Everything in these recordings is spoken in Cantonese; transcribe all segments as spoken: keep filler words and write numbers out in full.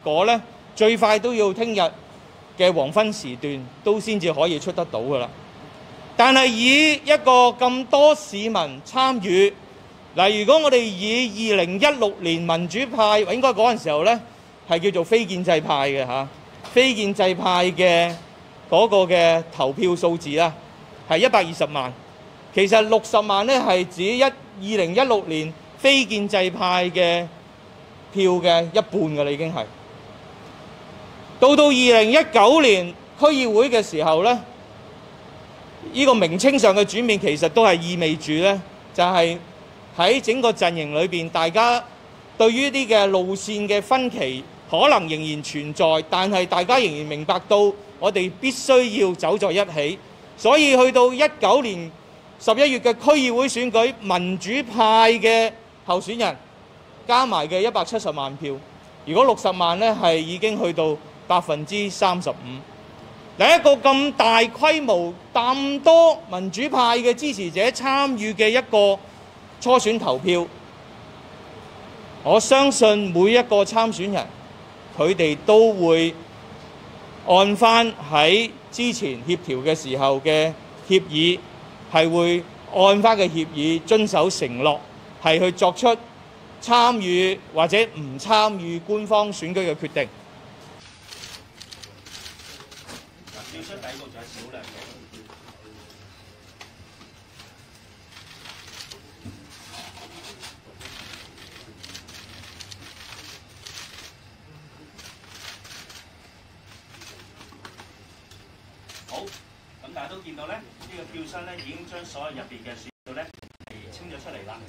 果咧最快都要聽日嘅黃昏時段都先至可以出得到㗎啦。但係以一個咁多市民參與，嗱，如果我哋以二零一六年民主派，應該嗰陣時候咧係叫做非建制派嘅嚇，非建制派嘅嗰個嘅投票數字啦，係一百二十萬。其實六十萬咧係指一二零一六年非建制派嘅票嘅一半㗎啦，已經係。到到二零一九年區議會嘅時候咧，呢個名稱上嘅轉變其實都係意味住咧，就係喺整個陣營裏邊，大家對於啲嘅路線嘅分歧可能仍然存在，但係大家仍然明白到我哋必須要走在一起。所以去到一九年十一月嘅區議會選舉，民主派嘅候選人加埋嘅一百七十萬票，如果六十萬咧係已經去到百分之三十五。第一個咁大規模、咁多民主派嘅支持者參與嘅一個初選投票，我相信每一個參選人佢哋都會按翻喺之前協調嘅時候嘅協議，係會按翻嘅協議遵守承諾，係去作出參與或者唔參與官方選舉嘅決定。 票箱底部仲有少量嘅。好，咁大家都見到咧，呢、這個票箱咧已經將所有入邊嘅選票咧係清咗出嚟啦。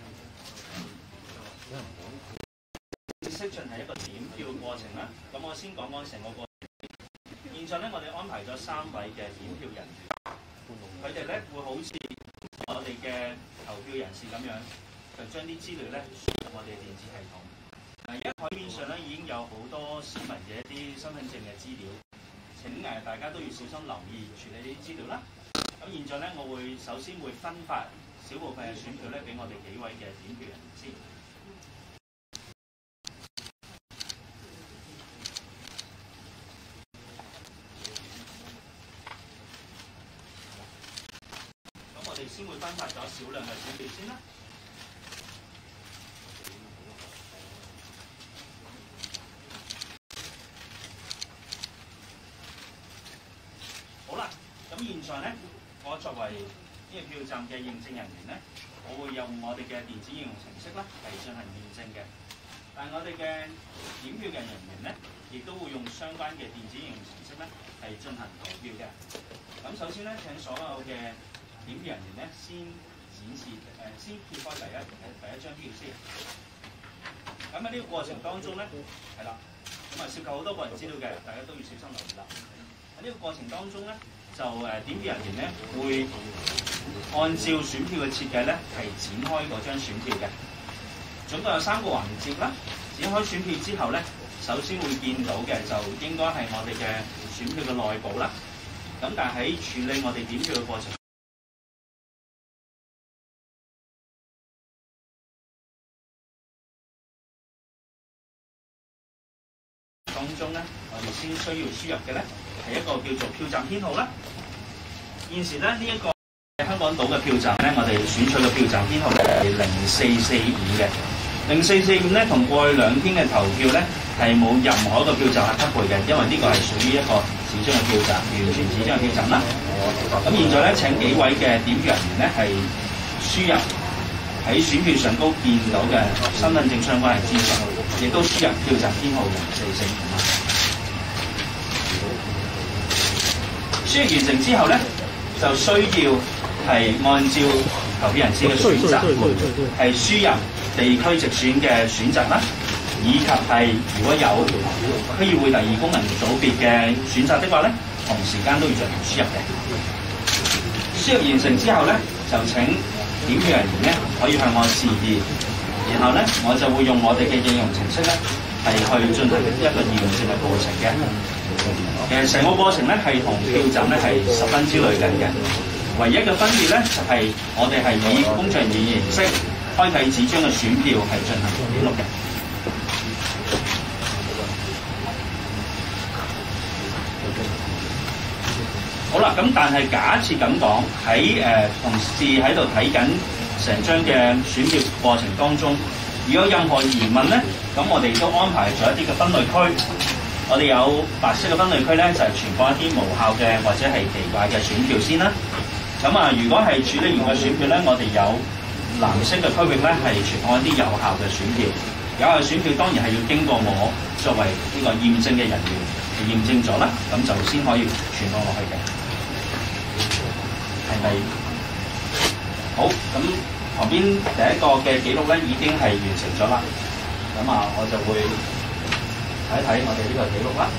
正式進行一個點票過程啦。咁我先講講成個過程。現在咧，我哋安排咗三位嘅點票人員，佢哋咧會好似我哋嘅投票人士咁樣，就將啲資料咧輸入我哋嘅電子系統。嗱，而家台面上咧已經有好多市民嘅一啲身份證嘅資料，請誒大家都要小心留意處理呢啲資料啦。咁現在咧，我會首先會分發少部分嘅選票咧俾我哋幾位嘅點票人員先。我哋先會分發咗少量嘅選票先啦。好啦，咁現在咧，我作為呢個票站嘅認證人員咧，我會用我哋嘅電子應用程式啦嚟進行驗證嘅。但係我哋嘅點票嘅人員咧，亦都會用相關嘅電子應用程式咧係進行投票嘅。咁首先咧，請所有嘅點票人員咧，先展示誒、呃，先揭開第一誒第一張票先。咁喺呢個過程當中咧，係啦，咁啊涉及好多個人資料嘅，大家都要小心留意啦。喺呢個過程當中咧，就誒、呃、點票人員咧會按照選票嘅設計咧，係展開嗰張選票嘅。總共有三個環節啦。展開選票之後咧，首先會見到嘅就應該係我哋嘅選票嘅內部啦。咁但係喺處理我哋點票嘅過程當中咧，我哋先需要輸入嘅咧係一個叫做票站編號啦。現時咧呢一個香港島嘅票站咧，我哋選取嘅票站編號係零四四五嘅。零四四五咧同過去兩天嘅投票咧係冇任何一個票站係匹配嘅，因為呢個係屬於一個紙張嘅票站，完全紙張嘅票站啦。咁現在咧請幾位嘅點票人員咧係輸入喺選票上高見到嘅身份證相關嘅資訊，亦都輸入票站編號零四四五啦。輸入完成之後咧，就需要係按照投票人士嘅選擇，係輸入地區直選嘅選擇啦，以及係如果有區議會第二功能組別嘅選擇的話咧，同時間都要進行輸入嘅。輸入完成之後咧，就請點票人員咧可以向我示意，然後咧我就會用我哋嘅應用程式咧係去進行一個驗證嘅過程嘅。其實成個過程咧係同票站咧係十分之類近嘅，唯一嘅分別咧就係、是、我哋係以工作人員形式開啟紙張嘅選票係進行記錄嘅。 啦，咁但係假設咁講，喺誒、呃、同事喺度睇緊成張嘅選票過程當中，如果有任何疑問咧，咁我哋都安排咗一啲嘅分類區。我哋有白色嘅分類區咧，就係、是、存放一啲無效嘅或者係奇怪嘅選票先啦。咁啊，如果係處理完嘅選票咧，我哋有藍色嘅區域咧，係存放一啲有效嘅選票。有效選票當然係要經過我作為呢個驗證嘅人員嚟驗證咗啦，咁就先可以傳放落去嘅。係咪？好，咁旁邊第一個嘅記錄咧已經係完成咗啦。咁啊，我就會睇一睇我哋呢個記錄啦。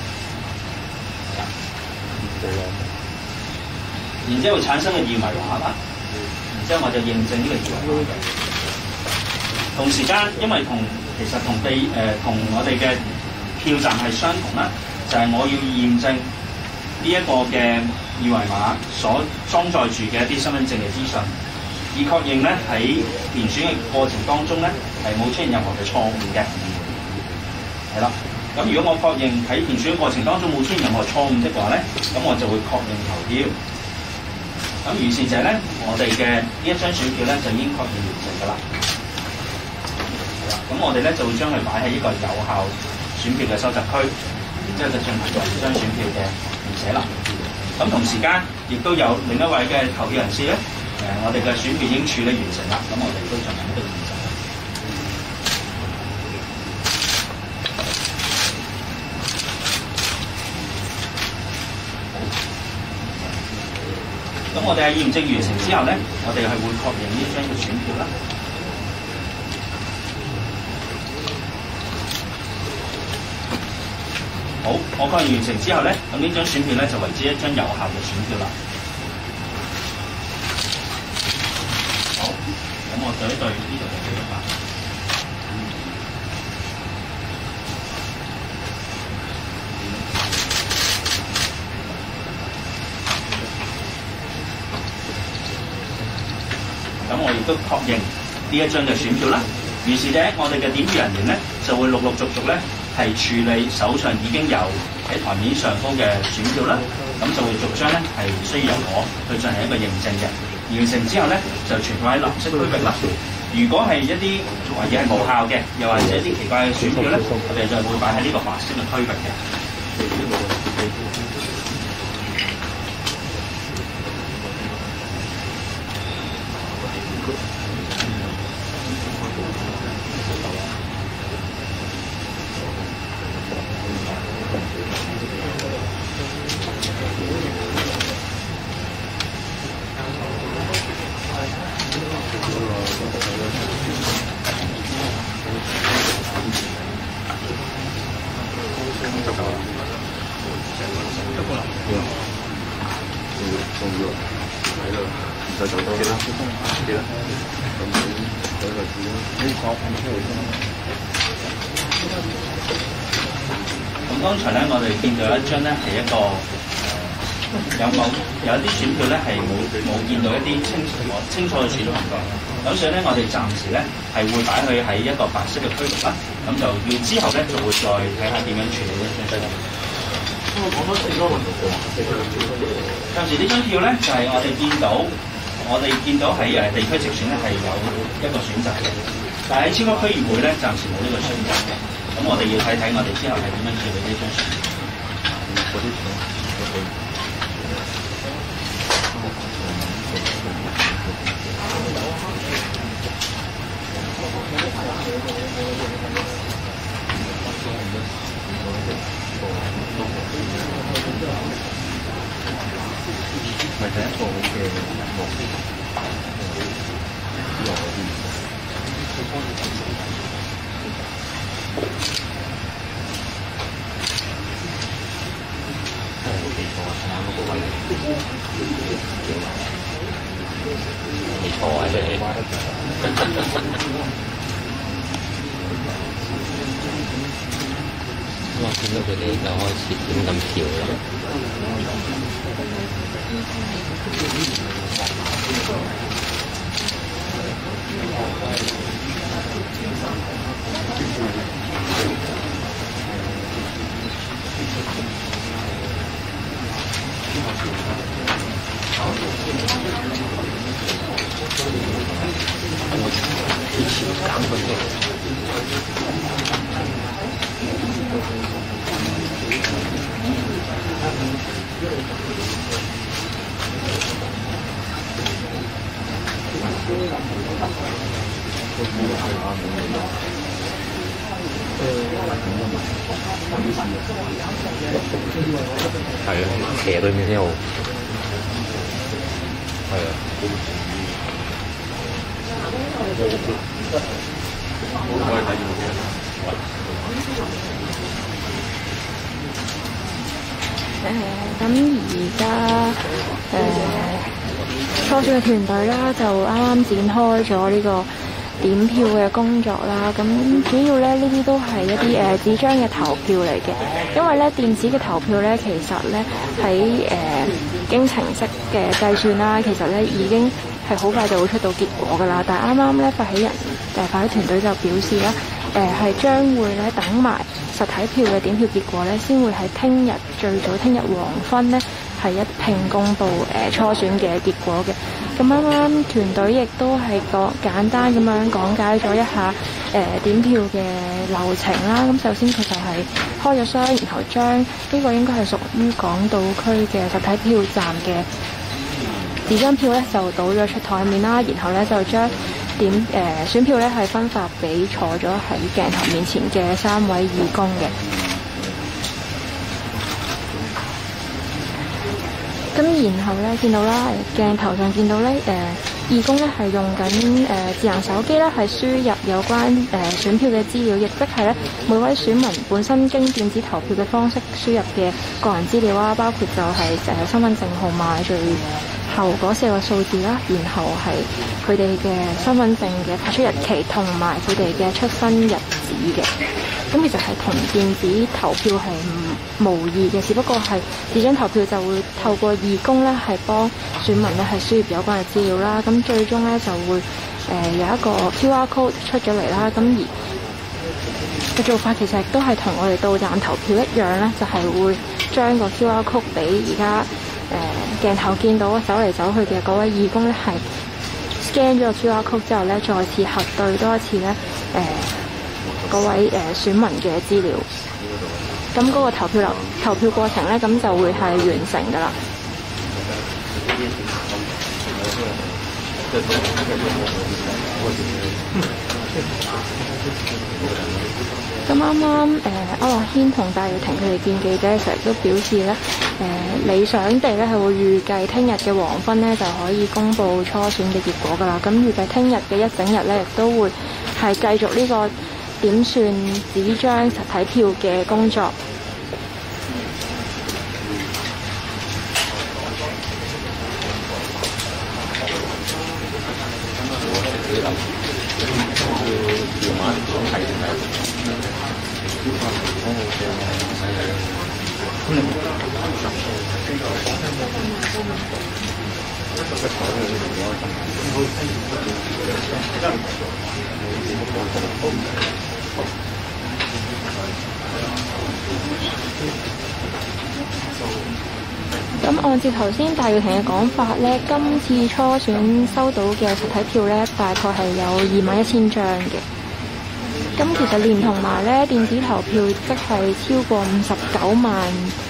然之後產生嘅二維碼啦，然之後我就認證呢個二維碼嘅。同時間，因為同其實同地誒同我哋嘅票站係相同啦，就係、是、我要驗證呢一個嘅二維碼所裝載住嘅一啲身份證嘅資訊，以確認咧喺填選嘅過程當中咧係冇出現任何嘅錯誤嘅。係啦，咁如果我確認喺填選嘅過程當中冇出現任何錯誤的話咧，咁我就會確認投票。咁於是者咧，我哋嘅呢一張選票咧就已經確認完成㗎啦。咁我哋咧就會將佢擺喺呢個有效選票嘅收集區，然之後就進行第二張選票嘅填寫啦。咁同時間亦都有另一位嘅投票人士咧，誒，我哋嘅選票已經處理完成啦。咁我哋都進行一個驗證。咁我哋喺驗證完成之後咧，我哋係會確認呢張嘅選票啦。好，我確認完成之後咧，咁呢張選票咧就為之一張有效嘅選票啦。好，咁我對一對呢度嘅記錄啦。咁我亦都確認呢一張嘅選票啦。於是咧，我哋嘅點票人員咧就會陸陸續續咧係處理手上已經有喺台面上高嘅選票啦。咁就會逐張咧係需要由我去進行一個認證嘅。完成之後咧就存放喺藍色區域啦。如果係一啲懷疑係無效嘅，又或者一啲奇怪嘅選票咧，我哋就會擺喺呢個白色嘅區域嘅。咁剛才咧，我哋見到一張咧係一個誒有冇有一啲選票咧係冇冇見到一啲清楚清楚嘅選項嘅，咁所以咧我哋暫時咧係會擺佢喺一個白色嘅區域啦，咁就要之後咧就會再睇下點樣處理呢張選票。暫時呢張票咧就係、是、我哋見到，我哋見到喺誒地區直選咧係有一個選擇嘅，但係喺超級區議會咧暫時冇呢個選擇嘅。咁我哋要睇睇我哋之後係點樣處理呢張選票。咪第一個嘅目標，之後嗰啲。冇記錯啊，啱嗰個位。記錯啊，真係。哇！見到佢哋就開始點咁跳啦。 係啊，斜對面先好。係啊。可以睇住誒咁而家誒初選嘅團隊啦，就啱啱展開咗呢個點票嘅工作啦。咁主要咧呢啲都係一啲誒、呃、紙張嘅投票嚟嘅，因為咧電子嘅投票咧其實咧喺誒經程式嘅計算啦，其實咧已經係好快就會出到結果㗎啦。但係啱啱咧發起人誒發起團隊就表示啦，誒係將會咧等埋實體票嘅點票結果咧，先會喺聽日最早聽日黃昏咧係一併公佈誒、呃、初選嘅結果嘅。咁啱啱團隊亦都係講簡單咁樣講解咗一下誒、呃、點票嘅流程啦。咁首先佢就係開咗箱，然後將呢個應該係屬於港島區嘅實體票站嘅紙張票咧就倒咗出台面啦，然後咧就將點誒、呃、選票咧係分發俾坐咗喺鏡頭面前嘅三位義工嘅。咁然後咧見到啦，鏡頭上見到咧誒、呃、義工咧係用緊誒、呃、智能手機啦，係輸入有關誒、呃、選票嘅資料，亦即係咧每位選民本身經電子投票嘅方式輸入嘅個人資料啦，包括就係、是、誒、呃、身份證號碼最後嗰四個數字啦，然後係佢哋嘅身份證嘅發出日期同埋佢哋嘅出生日子嘅。咁其實係同電子投票係唔無異嘅，只不過係紙張投票就會透過義工咧係幫選民咧係輸入有關嘅資料啦。咁最終咧就會誒、呃、有一個 Q R code 出咗嚟啦。咁而嘅做法其實亦都係同我哋到站投票一樣咧，就係、是、會將個 Q R code 俾而家誒鏡頭見到走嚟走去嘅嗰位義工咧，係 scan 咗個 Q R code 之後咧，再次核對多一次咧誒嗰位誒、呃、選民嘅資料。咁嗰個投票流投票過程咧，咁就會係完成㗎啦。咁啱啱誒區諾軒同戴耀廷佢哋見記者嘅時候都表示咧，誒、呃、理想地咧係會預計聽日嘅黃昏咧就可以公佈初選嘅結果㗎啦。咁預計聽日嘅一整日咧，亦都會係繼續呢個點算紙張實體票嘅工作。咁按照頭先戴耀廷嘅講法咧，今次初選收到嘅實體票咧，大概係有二萬一千張嘅。咁其實連同埋咧電子投票，即係超過五十九萬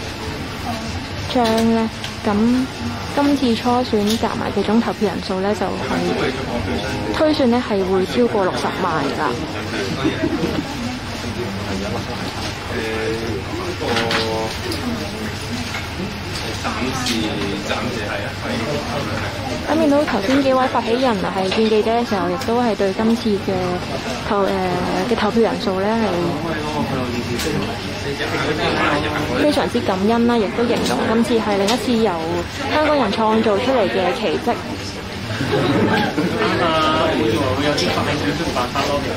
張咧。咁今次初選夾埋嘅總投票人數咧，就係、是、推算咧係會超過六十萬㗎。暫時暫時係啊，咁見到頭先幾位發起人係見記者嘅時候，亦都係對今次嘅投誒嘅、呃、投票人數咧係非常之感恩啦，亦都形容今次係另一次由香港人創造出嚟嘅奇蹟。啊，會會有啲發起少少辦法咯，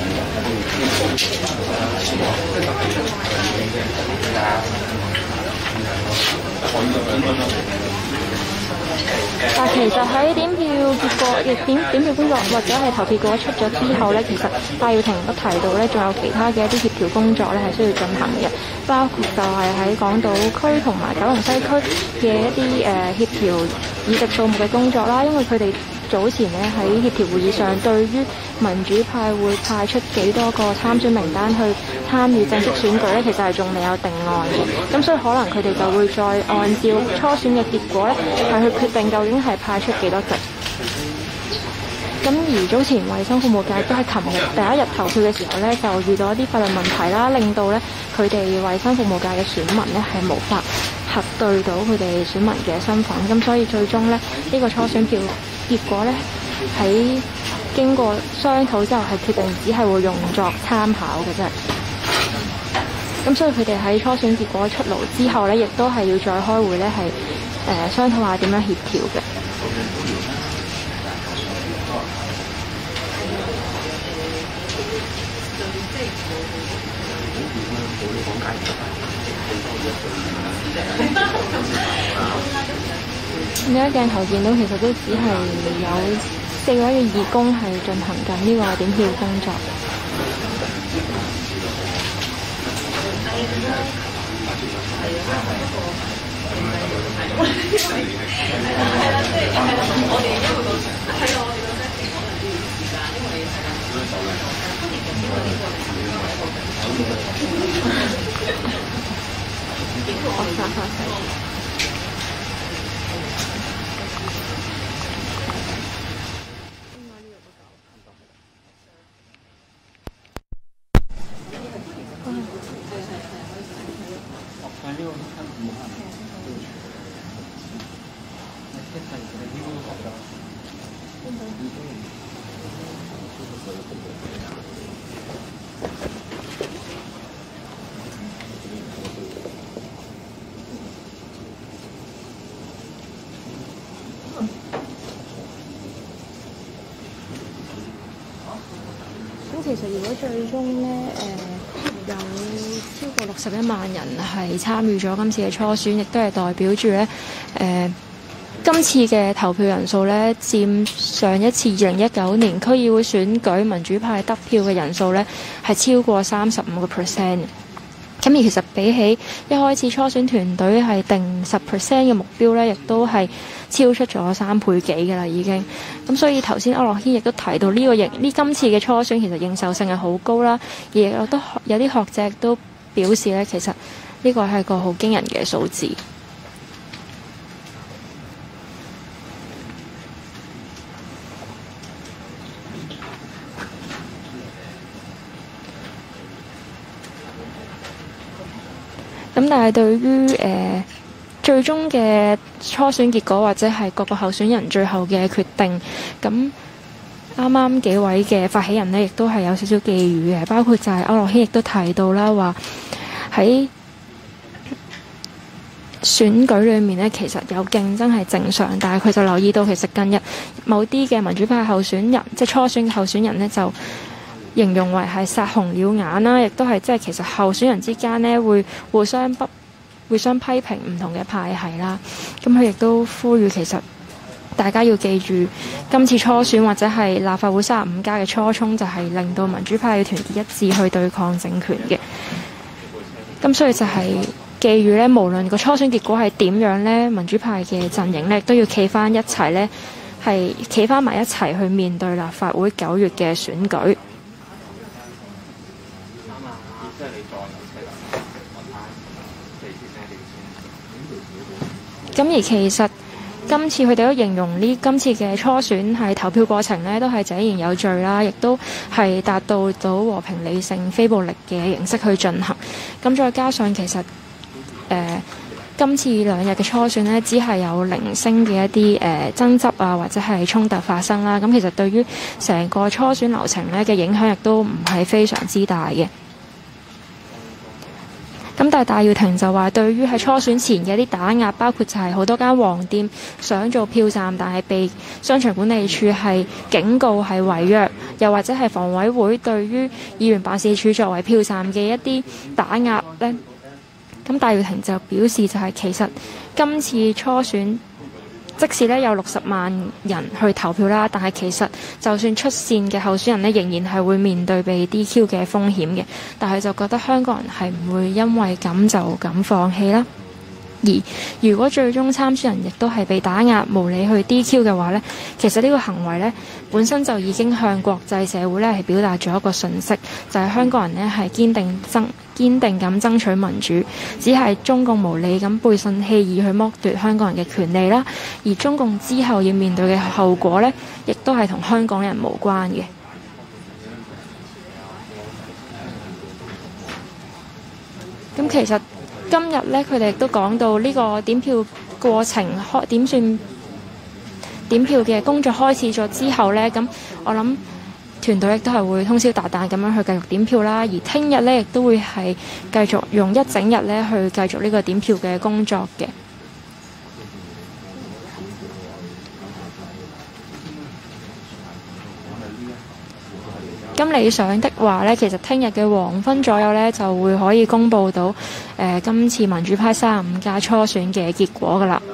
但其實喺點票結果亦點點票工作或者係投票結果出咗之後咧，其實戴耀廷都提到咧，仲有其他嘅一啲協調工作咧係需要進行嘅，包括就係喺港島區同埋九龍西區嘅一啲誒、呃、協調議席數目嘅工作啦，因為佢哋早前咧喺協調會議上，對於民主派會派出幾多個參選名單去參與正式選舉咧，其實係仲未有定案嘅。咁所以可能佢哋就會再按照初選嘅結果咧，係去決定究竟係派出幾多席。咁而早前衞生服務界都喺琴日第一日投票嘅時候咧，就遇到一啲法律問題啦，令到咧佢哋衞生服務界嘅選民咧係無法核對到佢哋選民嘅身份。咁所以最終咧呢、呢個初選票結果咧喺經過商討之後係決定只係會用作參考嘅啫。咁所以佢哋喺初選結果出爐之後咧，亦都係要再開會咧係誒商討下點樣協調嘅。而家鏡頭見到其實都只係有四位嘅義工係進行緊呢個點票工作。咁其實如果最終咧，誒、呃、有超過六十一萬人係參與咗今次嘅初選，亦都係代表住咧，誒、呃、今次嘅投票人數咧，佔上一次二零一九年區議會選舉民主派得票嘅人數咧，係超過三十五個 percent。咁而其實比起一開始初選團隊係定十 percent 嘅目標咧，亦都係超出咗三倍幾嘅啦，已經。咁所以頭先區諾軒亦都提到呢個認呢今次嘅初選其實認受性係好高啦，而有都有啲學者都表示咧，其實呢個係個好驚人嘅數字。咁但係對於誒、呃、最終嘅初選結果或者係各個候選人最後嘅決定，咁啱啱幾位嘅發起人呢，亦都係有少少寄語嘅，包括就係區諾軒亦都提到啦，話喺選舉裏面呢，其實有競爭係正常，但係佢就留意到其實近日某啲嘅民主派候選人，即係初選嘅候選人呢，就形容為係殺紅了眼啦，亦都係即係其實候選人之間呢會互相不互相批評唔同嘅派系啦。咁佢亦都呼籲其實大家要記住，今次初選或者係立法會三十五加嘅初衷就係令到民主派嘅團結一致去對抗政權嘅。咁所以就係寄語呢，無論個初選結果係點樣呢，民主派嘅陣營呢都要企翻一齊呢，係企翻埋一齊去面對立法會九月嘅選舉。咁而其實今次佢哋都形容呢今次嘅初選係投票過程呢都係井然有序啦，亦都係達到到和平理性非暴力嘅形式去進行。咁再加上其實誒、呃、今次兩日嘅初選呢，只係有零星嘅一啲誒、呃、爭執啊或者係衝突發生啦。咁其實對於成個初選流程呢嘅影響亦都唔係非常之大嘅。咁但係戴耀廷就話，對於喺初選前嘅一啲打壓，包括就係好多間黃店想做票站，但係被商場管理處係警告係違約，又或者係房委會對於議員辦事處作為票站嘅一啲打壓呢。咁戴耀廷就表示就係其實今次初選，即使咧有六十萬人去投票啦，但係其實就算出線嘅候選人呢，仍然係會面對被 D Q 嘅風險嘅。但係就覺得香港人係唔會因為咁就咁放棄啦。 而如果最終參選人亦都係被打壓無理去 D Q 嘅話呢，其實呢個行為呢本身就已經向國際社會呢係表達咗一個訊息，就係香港人呢係堅定爭堅定咁爭取民主，只係中共無理咁背信棄義去剝奪香港人嘅權利啦。而中共之後要面對嘅後果呢，亦都係同香港人無關嘅。咁其實今日呢，佢哋亦都講到呢個點票過程開點算點票嘅工作開始咗之後呢，咁我諗團隊亦都係會通宵達旦咁樣去繼續點票啦。而聽日呢，亦都會係繼續用一整日呢去繼續呢個點票嘅工作嘅。咁理想的話呢，其實聽日嘅黃昏左右呢，就會可以公佈到誒、呃、今次民主派三十五屆初選嘅結果㗎啦。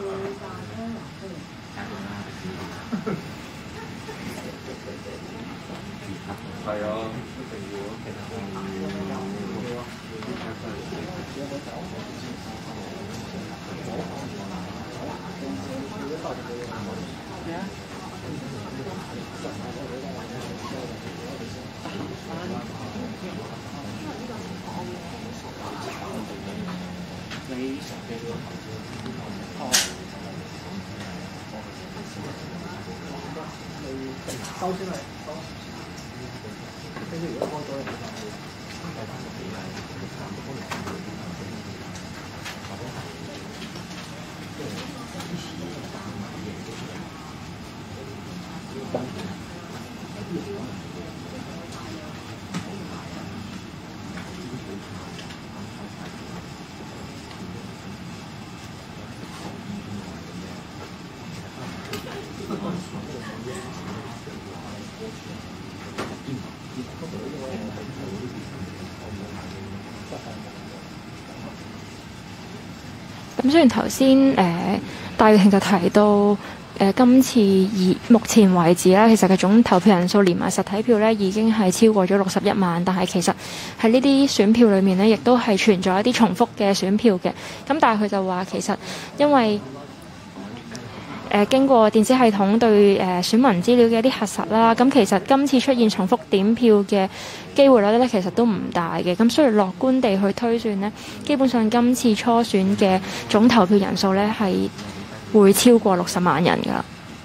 咁雖然頭先誒戴耀廷就提到誒、呃、今次以目前為止啦，其實嘅總投票人數連埋實體票咧已經係超過咗六十一萬，但係其實喺呢啲選票裏面咧，亦都係存在一啲重複嘅選票嘅。咁但係佢就話其實因為誒、呃、經過電子系統對誒、呃、選民資料嘅一啲核實啦，咁其實今次出現重複點票嘅機會率咧，其實都唔大嘅。咁所以樂觀地去推算呢，基本上今次初選嘅總投票人數咧係會超過六十萬人㗎。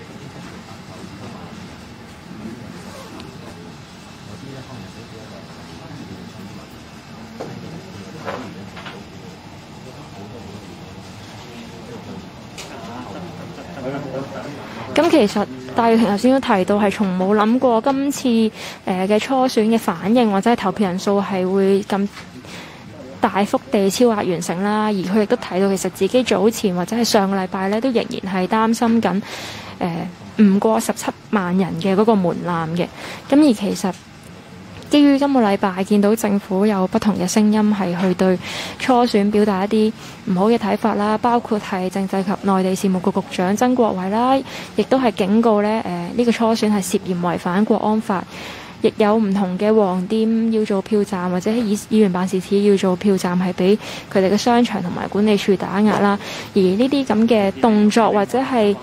咁其實戴耀廷頭先都提到係從冇諗過今次誒嘅初選嘅反應或者係投票人數係會咁大幅地超額完成啦。而佢亦都提到其實自己早前或者係上個禮拜咧都仍然係擔心緊誒唔過十七萬人嘅嗰個門檻嘅。咁而其實基於今個禮拜見到政府有不同嘅聲音係去對初選表達一啲唔好嘅睇法啦，包括係政制及內地事務局局長曾國衛啦，亦都係警告咧誒呢個初選係涉嫌違反國安法，亦有唔同嘅黃店要做票站或者議議員辦事處要做票站係俾佢哋嘅商場同埋管理處打壓啦。而呢啲咁嘅動作或者係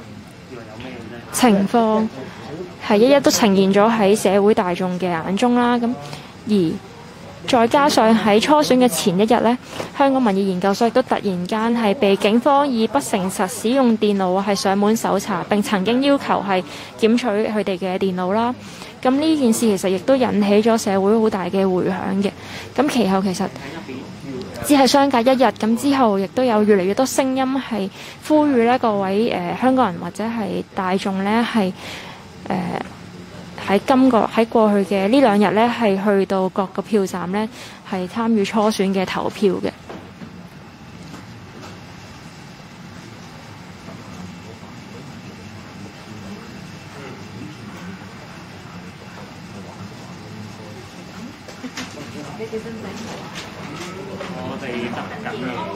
情況係一一都呈現咗喺社會大眾嘅眼中啦。咁而再加上喺初選嘅前一日呢，香港民意研究所亦都突然間係被警方以不誠實使用電腦係上門搜查，並曾經要求係檢取佢哋嘅電腦啦。咁呢件事其實亦都引起咗社會好大嘅迴響嘅。咁其後其實只係相隔一日，咁之後亦都有越嚟越多聲音係呼籲呢各位誒、呃、香港人或者係大眾呢係誒喺今個喺過去嘅呢兩日呢，係去到各個票站呢，係參與初選嘅投票嘅。 我哋得緊啦。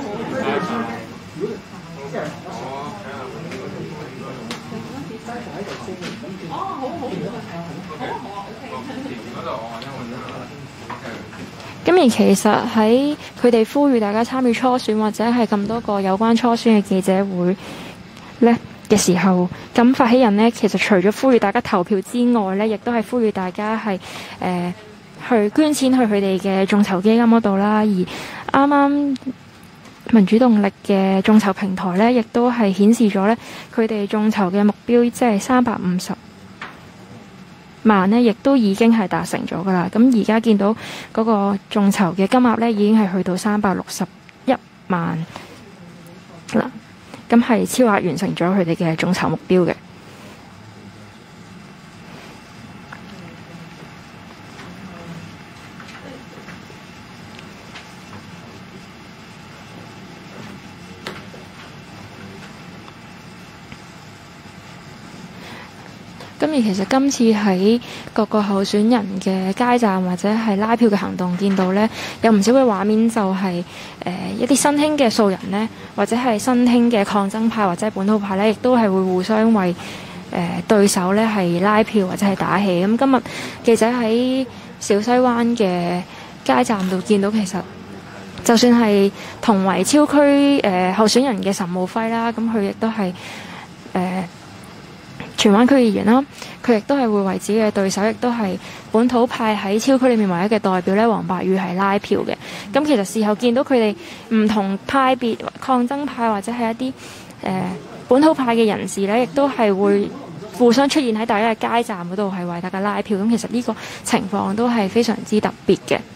哦，好好，好啊好啊，OK。 咁而其實喺佢哋呼籲大家參與初選或者係咁多個有關初選嘅記者會咧嘅時候，咁發起人呢，其實除咗呼籲大家投票之外呢，亦都係呼籲大家係誒、呃、去捐錢去佢哋嘅眾籌基金嗰度啦。而啱啱民主動力嘅眾籌平台呢，亦都係顯示咗呢，佢哋眾籌嘅目標，即係三百五十萬呢，亦都已經係達成咗噶啦。咁而家見到嗰個眾籌嘅金額呢，已經係去到三百六十一萬啦。咁係超額完成咗佢哋嘅眾籌目標嘅。咁而其實今次喺各個候選人嘅街站或者係拉票嘅行動，見到呢有唔少嘅畫面就係、是、誒、呃、一啲新興嘅素人呢，或者係新興嘅抗爭派或者係本土派呢，亦都係會互相為誒、呃、對手呢係拉票或者係打氣。咁今日記者喺小西灣嘅街站度見到，其實就算係同為超區誒、呃、候選人嘅岑敖暉啦，咁佢亦都係誒。呃荃灣區議員啦，佢亦都係會為自己嘅對手，亦都係本土派喺超區裏面唯一嘅代表咧，黃伯宇係拉票嘅。咁其實事後見到佢哋唔同派別抗爭派或者係一啲誒、呃、本土派嘅人士咧，亦都係會互相出現喺大家嘅街站嗰度，係為大家拉票。咁其實呢個情況都係非常之特別嘅。